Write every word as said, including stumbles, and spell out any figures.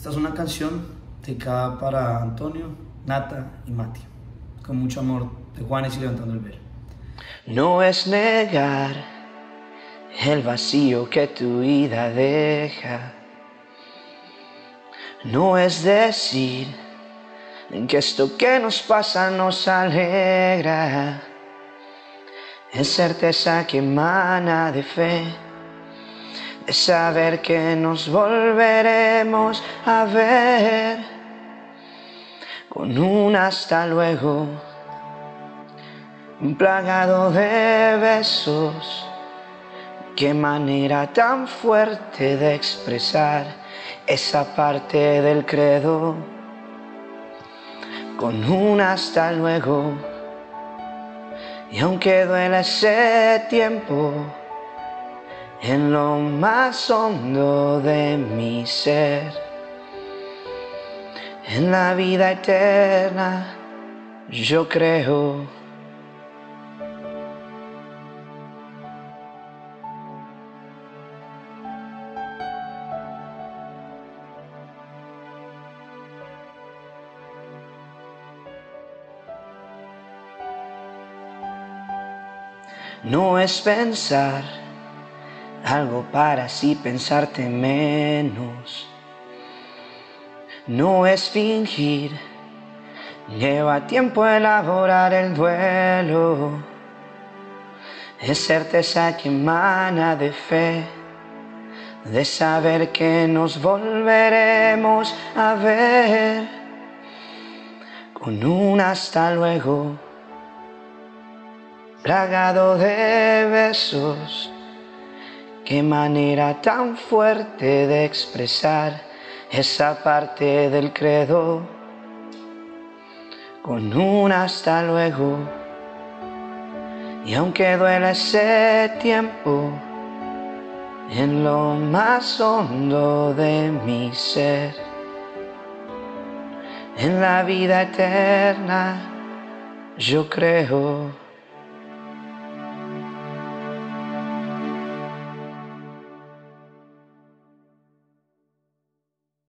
Esta es una canción dedicada para Antonio, Nata y Mati. Con mucho amor de Juanes y Levantando el Velo. No es negar el vacío que tu vida deja. No es decir que esto que nos pasa nos alegra. Es certeza que emana de fe, de saber que nos volveremos a ver. Con un hasta luego, plagado de besos. Qué manera tan fuerte de expresar esa parte del credo. Con un hasta luego, y aunque duela ese tiempo, en lo más hondo de mi ser, en la vida eterna, yo creo. No es pensar algo para así pensarte menos. No es fingir, lleva tiempo elaborar el duelo. Es certeza que emana de fe, de saber que nos volveremos a ver. Con un hasta luego, plagado de besos. Qué manera tan fuerte de expresar esa parte del credo. Con un hasta luego, y aunque duela ese tiempo, en lo más hondo de mi ser, en la vida eterna, yo creo.